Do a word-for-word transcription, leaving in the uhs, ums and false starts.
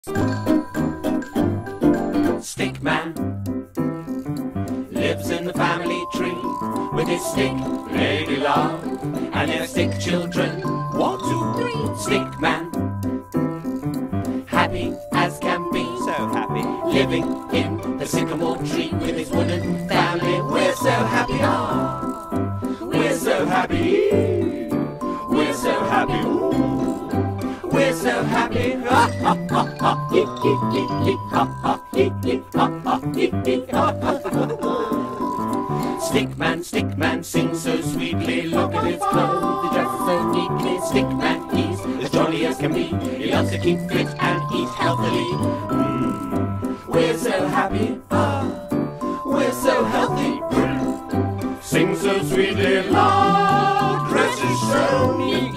Stickman lives in the family tree with his stick lady love and their stick children. One, two, three. Stickman, happy as can be, So happy. living in the sycamore tree with his wooden family. We're so happy, ah, we're so happy, we're so happy, ooh, we're so happy, ah, ah, ah, ah, hee, hee, hee, hee, ah, ah, hee, hee, ah, ah, hee, hee, ah, ah. Stickman, Stickman sings so sweetly, look at his clothes, he dresses so neatly. Stickman, he's as jolly as can be, he loves to keep fit and eat healthily. Mm. We're so happy, ah, we're so healthy. Mm. Sing so sweetly loud, dresses so neat.